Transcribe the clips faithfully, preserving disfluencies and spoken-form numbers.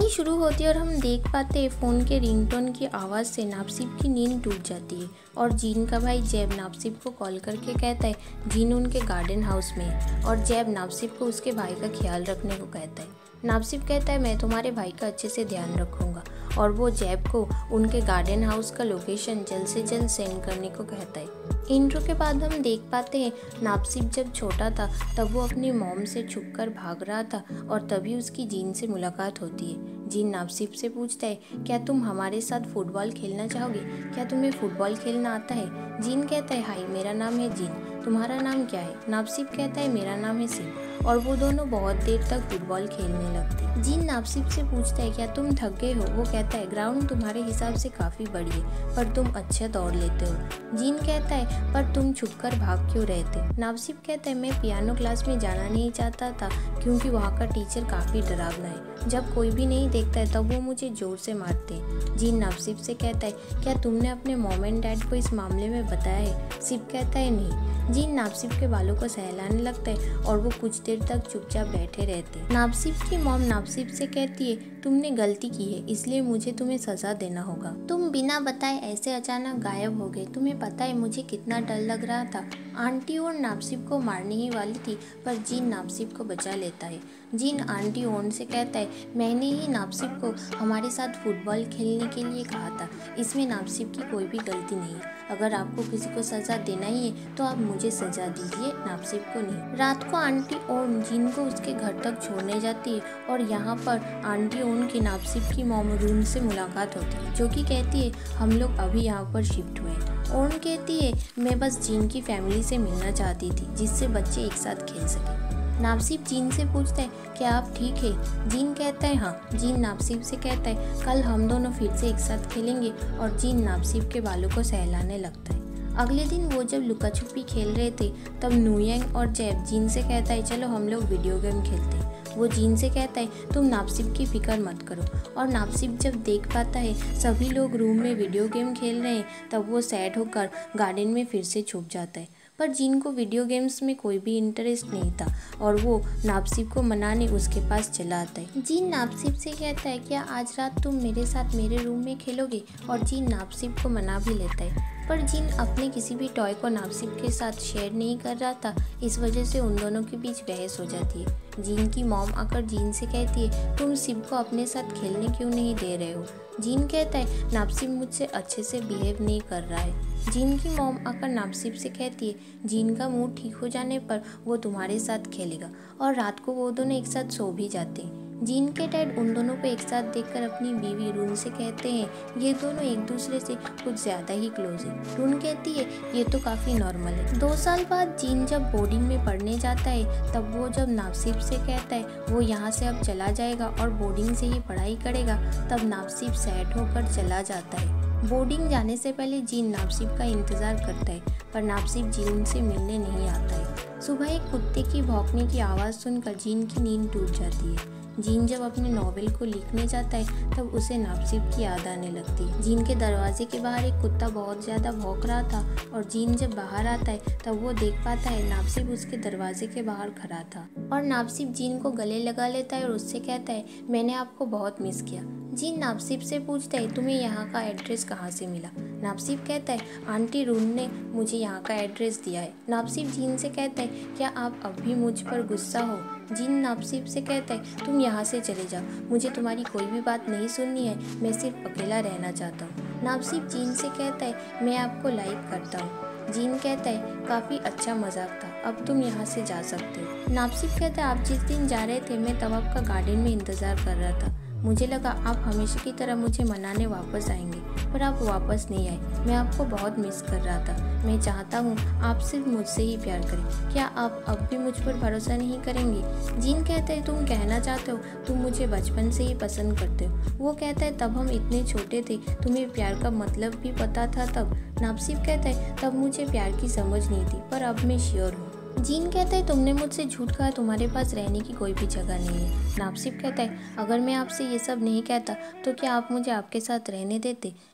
कहानी शुरू होती है और हम देख पाते हैं फ़ोन के रिंगटोन की आवाज़ से नापसिब की नींद टूट जाती है और जीन का भाई जैब नापसिब को कॉल करके कहता है जीन उनके गार्डन हाउस में है और जैब नापसिब को उसके भाई का ख्याल रखने को कहता है। नापसिब कहता है मैं तुम्हारे भाई का अच्छे से ध्यान रखूँगा और वो जैब को उनके गार्डन हाउस का लोकेशन जल्द से जल्द सेंड करने को कहता है। इंट्रो के बाद हम देख पाते हैं नापसिब जब छोटा था तब वो अपनी मॉम से छुपकर भाग रहा था और तभी उसकी जीन से मुलाकात होती है। जीन नापसिब से पूछता है क्या तुम हमारे साथ फुटबॉल खेलना चाहोगे, क्या तुम्हें फुटबॉल खेलना आता है। जीन कहता है हाय मेरा नाम है जीन, तुम्हारा नाम क्या है। नापसिब कहता है मेरा नाम है सिब और वो दोनों बहुत देर तक फुटबॉल खेलने लगते हैं। जीन नापसिब से पूछता है क्या तुम थक गए हो। वो कहता है ग्राउंड तुम्हारे हिसाब से काफ़ी बड़ी है पर तुम अच्छा दौड़ लेते हो। जीन कहता है पर तुम छुपकर भाग क्यों रहे थे। नापसिब कहता है मैं पियानो क्लास में जाना नहीं चाहता था क्योंकि वहाँ का टीचर काफ़ी डरावना है, जब कोई भी नहीं देखता है तब वो मुझे जोर से मारते हैं। जीन नापसिब से कहता है क्या तुमने अपने मॉम एंड डैड को इस मामले में बताया है। सिब कहता है नहीं। जीन नापसिब के बालों को सहलाने लगता है और वो कुछ देर तक चुपचाप बैठे रहते हैं। नापसिब की मॉम नापसिब से कहती है तुमने गलती की है इसलिए मुझे तुम्हें सजा देना होगा, तुम बिना बताए ऐसे अचानक गायब हो गए, तुम्हें पता है मुझे कितना डर लग रहा था। आंटी और नापसिब को मारने ही वाली थी पर जीन नापसिब को बचा लेता है। जीन आंटी ओन से कहता है मैंने ही नापसिब को हमारे साथ फुटबॉल खेलने के लिए कहा था, इसमें नापसिब की कोई भी गलती नहीं है। अगर आपको किसी को सज़ा देना ही है तो आप मुझे सज़ा दीजिए, नापसिब को नहीं। रात को आंटी ओन जीन को उसके घर तक छोड़ने जाती है और यहाँ पर आंटी ओन की नापसिब की मॉम रून से मुलाकात होती है जो कि कहती है हम लोग अभी यहाँ पर शिफ्ट हुए। ओन कहती है मैं बस जीन की फैमिली से मिलना चाहती थी जिससे बच्चे एक साथ खेल सकें। नापसिब जीन से पूछता है क्या आप ठीक है। जीन कहता है हाँ। जीन नापसिब से कहता है कल हम दोनों फिर से एक साथ खेलेंगे और जीन नापसिब के बालों को सहलाने लगता है। अगले दिन वो जब लुका छुपी खेल रहे थे तब नुयंग और जैब जीन से कहता है चलो हम लोग वीडियो गेम खेलते हैं। वो जीन से कहता है तुम नापसिब की फिक्र मत करो और नापसिब जब देख पाता है सभी लोग रूम में वीडियो गेम खेल रहे हैं तब वो सैड होकर गार्डन में फिर से छुप जाता है। पर जीन को वीडियो गेम्स में कोई भी इंटरेस्ट नहीं था और वो नापसिब को मनाने उसके पास चला आता है। जीन नापसिब से कहता है क्या आज रात तुम मेरे साथ मेरे रूम में खेलोगे और जीन नापसिब को मना भी लेता है। पर जीन अपने किसी भी टॉय को नापसिब के साथ शेयर नहीं कर रहा था, इस वजह से उन दोनों के बीच बहस हो जाती है। जीन की मॉम आकर जीन से कहती है तुम सिब को अपने साथ खेलने क्यों नहीं दे रहे हो। जीन कहता है नापसिब मुझसे अच्छे से बिहेव नहीं कर रहा है। जीन की मॉम आकर नापसिब से कहती है जीन का मूड ठीक हो जाने पर वो तुम्हारे साथ खेलेगा और रात को वो दोनों एक साथ सो भी जाते हैं। जीन के डैड उन दोनों को एक साथ देखकर अपनी बीवी रून से कहते हैं ये दोनों एक दूसरे से कुछ ज़्यादा ही क्लोज है। रून कहती है ये तो काफ़ी नॉर्मल है। दो साल बाद जीन जब बोर्डिंग में पढ़ने जाता है तब वो जब नापसिब से कहता है वो यहाँ से अब चला जाएगा और बोर्डिंग से ही पढ़ाई करेगा तब नापसिब सैड होकर चला जाता है। बोर्डिंग जाने से पहले जीन नापसिब का इंतज़ार करता है पर नापसिब जीन से मिलने नहीं आता है। सुबह एक कुत्ते की भौंकने की आवाज़ सुनकर जीन की नींद टूट जाती है। जीन जब अपने नॉवेल को लिखने जाता है तब उसे नापसिब की याद आने लगती है। जीन के दरवाजे के बाहर एक कुत्ता बहुत ज़्यादा भौंक रहा था और जीन जब बाहर आता है तब वो देख पाता है नापसिब उसके दरवाजे के बाहर खड़ा था और नापसिब जीन को गले लगा लेता है और उससे कहता है मैंने आपको बहुत मिस किया। जीन नापसिब से पूछता है तुम्हें यहाँ का एड्रेस कहाँ से मिला। नापसिब कहता है आंटी रून ने मुझे यहाँ का एड्रेस दिया है। नापसिब जीन से कहता है क्या आप अब भी मुझ पर गुस्सा हो। जीन नापसिब से कहता है तुम यहाँ से चले जाओ, मुझे तुम्हारी कोई भी बात नहीं सुननी है, मैं सिर्फ अकेला रहना चाहता हूँ। नापसिब जीन से कहता है मैं आपको लाइक करता हूँ। जीन कहता है काफ़ी अच्छा मजाक था, अब तुम यहाँ से जा सकते हो। नापसिब कहता है आप जिस दिन जा रहे थे मैं तब आपका गार्डन में इंतज़ार कर रहा था, मुझे लगा आप हमेशा की तरह मुझे मनाने वापस आएंगे पर आप वापस नहीं आए, मैं आपको बहुत मिस कर रहा था। मैं चाहता हूँ आप सिर्फ मुझसे ही प्यार करें, क्या आप अब भी मुझ पर भरोसा नहीं करेंगे। जीन कहता है तुम कहना चाहते हो तुम मुझे बचपन से ही पसंद करते हो। वो कहता है तब हम इतने छोटे थे, तुम्हें प्यार का मतलब भी पता था तब। नापसिब कहता है तब मुझे प्यार की समझ नहीं थी पर अब मैं श्योर हूँ। जीन कहता है तुमने मुझसे झूठ कहा, तुम्हारे पास रहने की कोई भी जगह नहीं है। नापसिब कहता है अगर मैं आपसे ये सब नहीं कहता तो क्या आप मुझे आपके साथ रहने देते।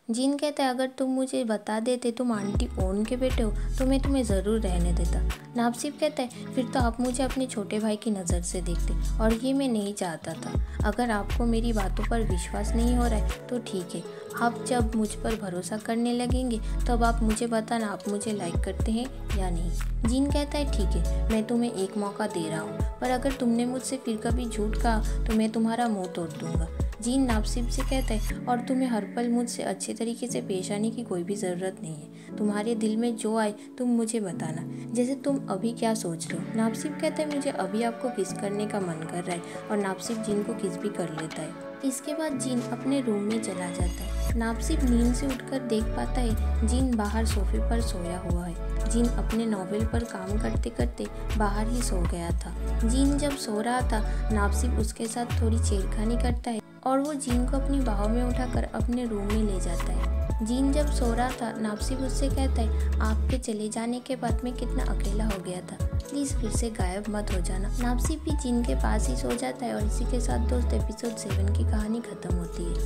जीन कहता है अगर तुम मुझे बता देते तुम आंटी ओन के बेटे हो तो मैं तुम्हें ज़रूर रहने देता। नापसिब कहता है फिर तो आप मुझे अपने छोटे भाई की नज़र से देखते और ये मैं नहीं चाहता था। अगर आपको मेरी बातों पर विश्वास नहीं हो रहा है तो ठीक है, आप जब मुझ पर भरोसा करने लगेंगे तब आप मुझे बताना आप मुझे लाइक करते हैं या नहीं। जीन कहता है ठीक है, मैं तुम्हें एक मौका दे रहा हूँ, पर अगर तुमने मुझसे फिर कभी झूठ कहा तो मैं तुम्हारा मुंह तोड़ दूंगा। जीन नापसिब से कहता है और तुम्हें हर पल मुझसे अच्छे तरीके से पेश आने की कोई भी ज़रूरत नहीं है। तुम्हारे दिल में जो आए तुम मुझे बताना, जैसे तुम अभी क्या सोच रहे हो। नापसिब कहता है मुझे अभी आपको किस करने का मन कर रहा है और नापसिब जीन को किस भी कर लेता है। इसके बाद जीन अपने रूम में चला जाता है। नापसिब नींद से उठकर देख पाता है जीन बाहर सोफे पर सोया हुआ है। जीन अपने नॉवेल पर काम करते करते बाहर ही सो गया था। जीन जब सो रहा था नापसिब उसके साथ थोड़ी छेड़खानी करता है और वो जीन को अपनी बाहों में उठाकर अपने रूम में ले जाता है। जीन जब सो रहा था नापसिब उससे कहता है आपके चले जाने के बाद मैं कितना अकेला हो गया था, प्लीज़ फिर से गायब मत हो जाना। नापसिब भी जीन के पास ही सो जाता है और इसी के साथ दोस्त एपिसोड सेवन की कहानी खत्म होती है।